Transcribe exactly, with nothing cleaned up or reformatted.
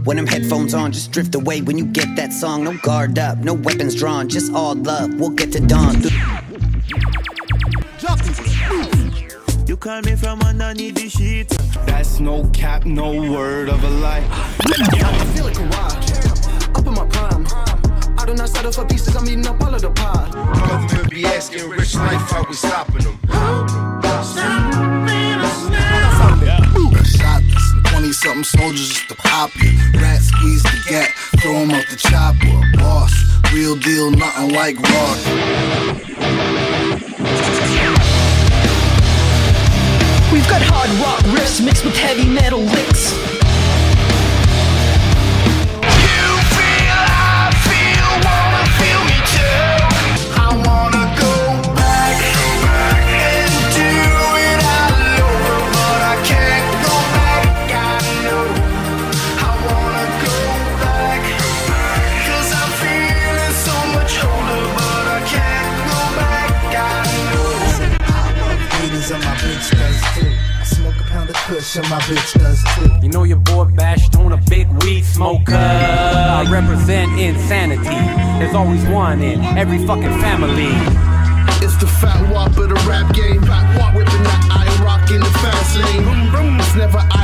When them headphones on, just drift away when you get that song. No guard up, no weapons drawn, just all love. We'll get to dawn. You call me from underneath the sheet. That's no cap, no word of a lie. I feel like a ride, up in my prime. I do not settle for pieces, I'm eating up all of the pie. Government be asking rich life how we stopping them. Shot this and twenty something soldiers just to pop you. Rat squeeze the gap, throw him out the chopper. Boss, real deal, nothing like raw. We've got hard rock riffs mixed with heavy metal licks. You feel, I feel, wanna feel me too. I wanna go back and do it all over, but I can't go back, I know. I wanna go back, cause I'm feeling so much older, but I can't go back, I know. I love haters and my bitch does too. I smoke a pound of kush and my bitch does too. You know your boy bashed on a big weed smoker. I represent insanity. There's always one in every fucking family. It's the fat wop of the rap game. Fat wop whipping that iron rock in the fast lane. It's never I